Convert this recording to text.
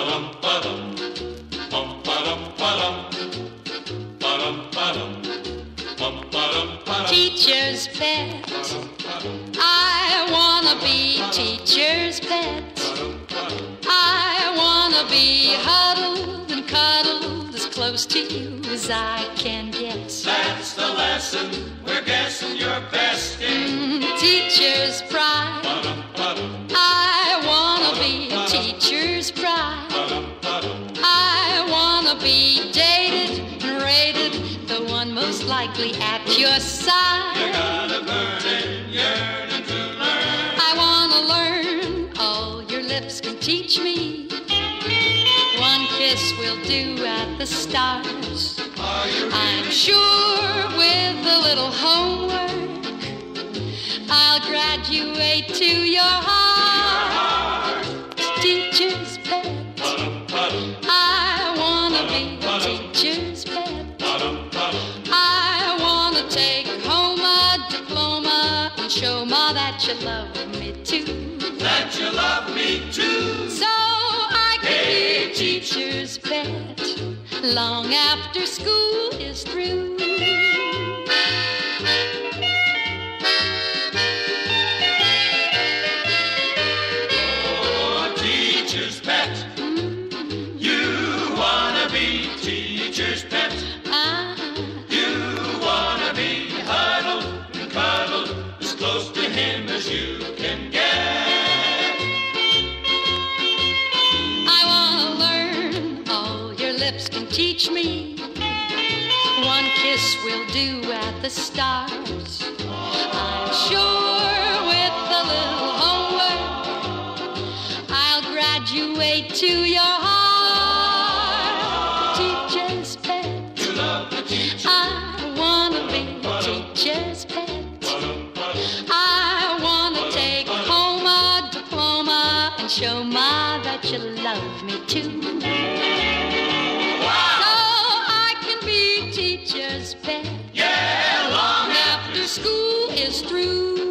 Teacher's pet, I wanna be teacher's pet. I wanna be huddled and cuddled as close to you as I can get. That's the lesson we're guessing you're best in. Teacher's pride, I wanna be teacher's pride. I wanna be dated and rated, the one most likely at your side. You got a burning yearning to learn. I wanna learn all your lips can teach me. One kiss will do at the stars. I'm sure with a little homework I'll graduate to your heart. Teacher's pet, I wanna be a teacher's pet. I wanna take home a diploma and show Ma that you love me too. That you love me too. So I can be a teacher's pet long after school is through. Oh, teacher's pet. You wanna be teacher's pet. You wanna be huddled and cuddled as close to him as you can get. I wanna learn all your lips can teach me. One kiss will do at the stars. I'm sure with a little homework I'll graduate to your heart. Teacher's pet, You love the teacher. I wanna be a teacher's pet. I wanna take home a diploma and show Ma that you love me too. So I can be teacher's pet Yeah, long after school is through.